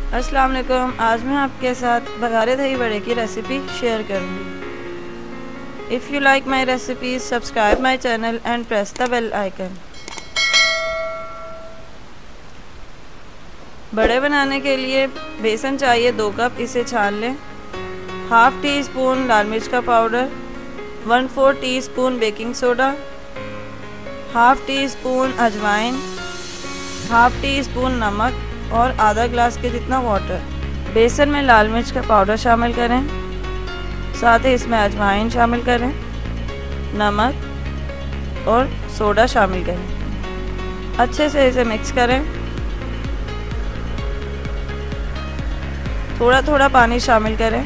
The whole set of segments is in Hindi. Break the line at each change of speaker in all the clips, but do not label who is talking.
अस्सलाम वालेकुम। आज मैं आपके साथ बघारे दही बड़े की रेसिपी शेयर करूँगी। If you like my recipe subscribe my channel and press the bell icon. बड़े बनाने के लिए बेसन चाहिए 2 कप, इसे छान लें। हाफ़ टी स्पून लाल मिर्च का powder, 1/4 teaspoon baking soda, half teaspoon अजवाइन, हाफ़ टी स्पून नमक और आधा ग्लास के जितना वाटर। बेसन में लाल मिर्च का पाउडर शामिल करें, साथ ही इसमें अजवाइन शामिल करें, नमक और सोडा शामिल करें। अच्छे से इसे मिक्स करें। थोड़ा थोड़ा पानी शामिल करें।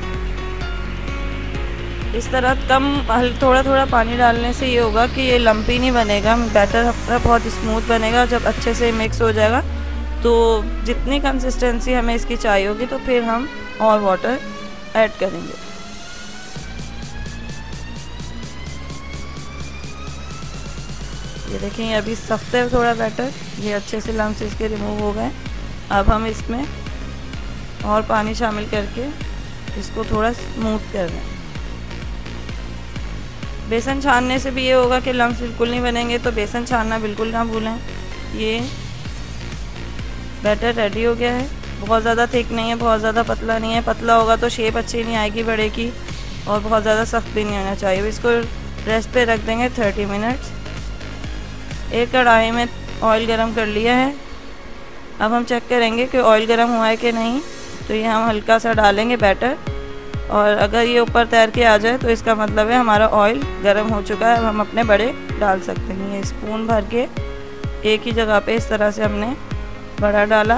इस तरह थोड़ा थोड़ा पानी डालने से ये होगा कि ये लम्पी नहीं बनेगा, बैटर अपना बहुत स्मूथ बनेगा। जब अच्छे से मिक्स हो जाएगा तो जितनी कंसिस्टेंसी हमें इसकी चाहिए होगी तो फिर हम और वाटर ऐड करेंगे। ये देखें, ये अभी सख्त है थोड़ा बैटर, ये अच्छे से लम्स इसके रिमूव हो गए। अब हम इसमें और पानी शामिल करके इसको थोड़ा स्मूथ कर दें। बेसन छानने से भी ये होगा कि लम्स बिल्कुल नहीं बनेंगे, तो बेसन छानना बिल्कुल ना भूलें। ये बैटर रेडी हो गया है। बहुत ज़्यादा थिक नहीं है, बहुत ज़्यादा पतला नहीं है। पतला होगा तो शेप अच्छी नहीं आएगी बड़े की, और बहुत ज़्यादा सख्त भी नहीं होना चाहिए। इसको रेस्ट पे रख देंगे 30 मिनट्स। एक कढ़ाई में ऑयल गरम कर लिया है। अब हम चेक करेंगे कि ऑयल गरम हुआ है कि नहीं। तो ये हम हल्का सा डालेंगे बैटर, और अगर ये ऊपर तैर के आ जाए तो इसका मतलब है हमारा ऑयल गरम हो चुका है। अब हम अपने बड़े डाल सकते हैं। ये स्पून भर के एक ही जगह पे इस तरह से हमने बड़ा डाला,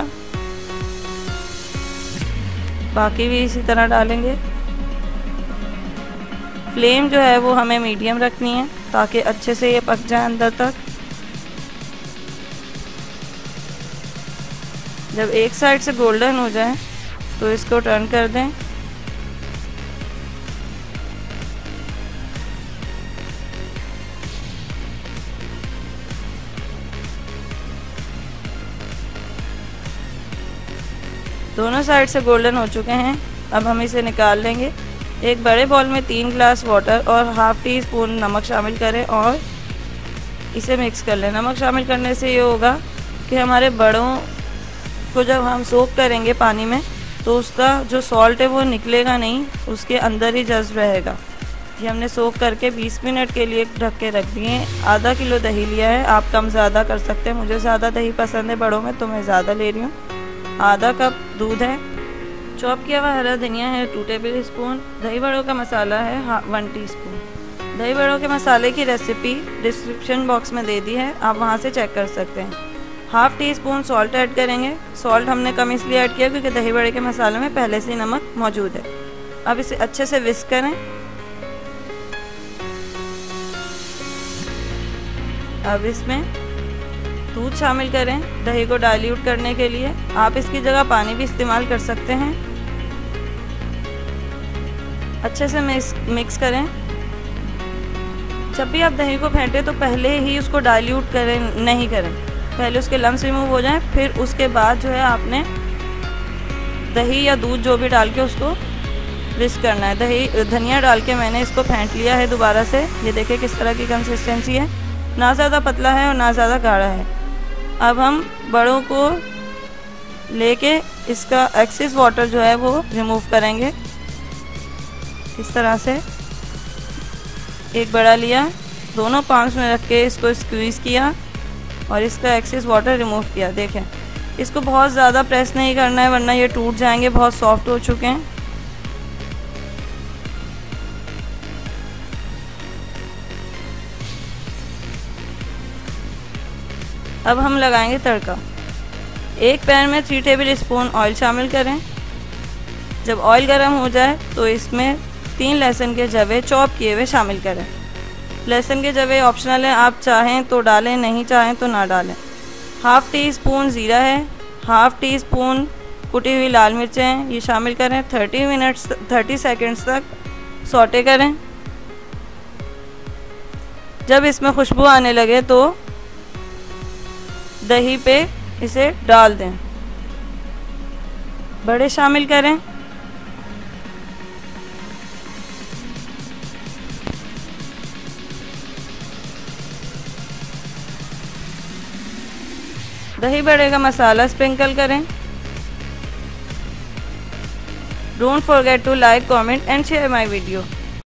बाकी भी इसी तरह डालेंगे। फ्लेम जो है वो हमें मीडियम रखनी है ताकि अच्छे से ये पक जाए अंदर तक। जब एक साइड से गोल्डन हो जाए तो इसको टर्न कर दें। दोनों साइड से गोल्डन हो चुके हैं। अब हम इसे निकाल लेंगे। एक बड़े बॉल में 3 ग्लास वाटर और हाफ़ टी स्पून नमक शामिल करें और इसे मिक्स कर लें। नमक शामिल करने से ये होगा कि हमारे बड़ों को जब हम सोक करेंगे पानी में तो उसका जो सॉल्ट है वो निकलेगा नहीं, उसके अंदर ही जज्ब रहेगा। ये हमने सोक करके 20 मिनट के लिए ढक के रख दिए। आधा किलो दही लिया है, आप कम ज़्यादा कर सकते हैं। मुझे ज़्यादा दही पसंद है बड़ों में, तो मैं ज़्यादा ले रही हूँ। आधा कप दूध है, चॉप किया हुआ हरा धनिया है 2 टेबल स्पून, दही बड़ों का मसाला है 1 टीस्पून। दही बड़ों के मसाले की रेसिपी डिस्क्रिप्शन बॉक्स में दे दी है, आप वहां से चेक कर सकते हैं। Half teaspoon salt add करेंगे। सॉल्ट हमने कम इसलिए ऐड किया क्योंकि दही बड़े के मसाले में पहले से ही नमक मौजूद है। अब इसे अच्छे से विस्क करें। अब इसमें दूध शामिल करें दही को डाइल्यूट करने के लिए। आप इसकी जगह पानी भी इस्तेमाल कर सकते हैं। अच्छे से मिक्स करें। जब भी आप दही को फेंटें तो पहले ही उसको डाइल्यूट नहीं करें, पहले उसके लम्स रिमूव हो जाएं, फिर उसके बाद जो है आपने दही या दूध जो भी डाल के उसको विस्क करना है। धनिया डाल के मैंने इसको फेंट लिया है दोबारा से। ये देखिए किस तरह की कंसिस्टेंसी है, ना ज़्यादा पतला है और ना ज़्यादा गाढ़ा है। अब हम बड़ों को लेके इसका एक्सेस वाटर जो है वो रिमूव करेंगे। इस तरह से एक बड़ा लिया, दोनों पांच में रख के इसको स्क्वीज़ किया और इसका एक्सेस वाटर रिमूव किया। देखें, इसको बहुत ज़्यादा प्रेस नहीं करना है वरना ये टूट जाएंगे, बहुत सॉफ्ट हो चुके हैं। अब हम लगाएंगे तड़का। एक पैन में 3 टेबल स्पून ऑयल शामिल करें। जब ऑयल गर्म हो जाए तो इसमें 3 लहसुन के जवे चॉप किए हुए शामिल करें। लहसुन के जवे ऑप्शनल है, आप चाहें तो डालें, नहीं चाहें तो ना डालें। हाफ़ टी स्पून ज़ीरा है, हाफ़ टी स्पून कुटी हुई लाल मिर्चें ये शामिल करें। 30 सेकंड्स तक सौटे करें। जब इसमें खुशबू आने लगे तो दही पे इसे डाल दें। बड़े शामिल करें। दही बड़े का मसाला स्प्रिंकल करें। Don't forget to like, comment and share my video.